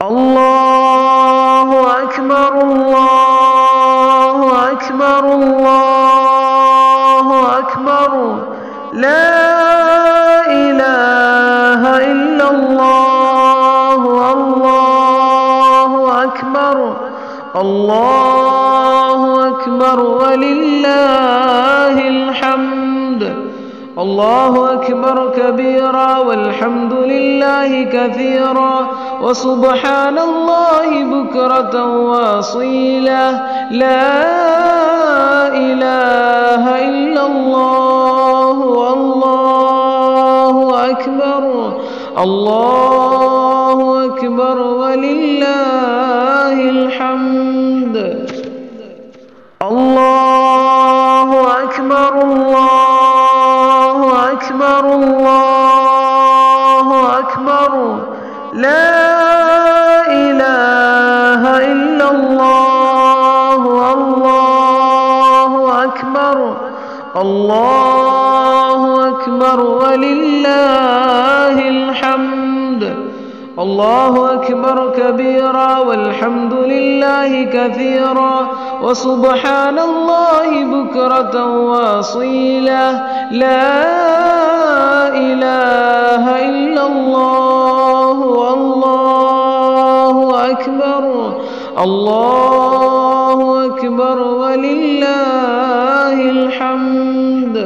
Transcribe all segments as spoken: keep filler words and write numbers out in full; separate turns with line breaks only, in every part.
الله أكبر الله أكبر الله أكبر لا إله إلا الله الله أكبر الله أكبر ولله الحمد الله أكبر كبيرا والحمد لله كثيرا وسبحان الله بكرة وأصيلا لا إله إلا الله والله أكبر الله أكبر ولله الحمد الله أكبر الله أكبر الله أكبر لا إله إلا الله الله أكبر الله أكبر ولله الحمد الله أكبر كبيرا والحمد لله كثيرا وسبحان الله بكرة وأصيلا لا إله إلا الله والله أكبر الله أكبر ولله الحمد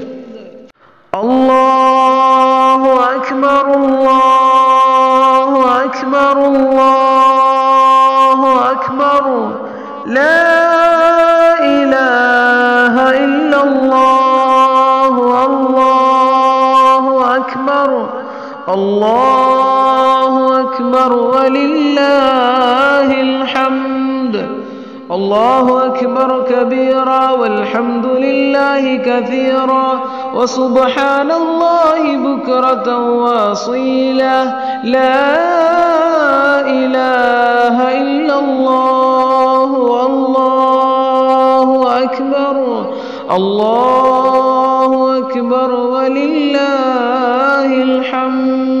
الله أكبر الله أكبر الله أكبر لا إله إلا الله الله أكبر الله أكبر ولله الحمد الله أكبر كبيرا والحمد لله كثيرا وسبحان الله بكرة وأصيلا لا إله إلا الله والله أكبر الله أكبر ولله الحمد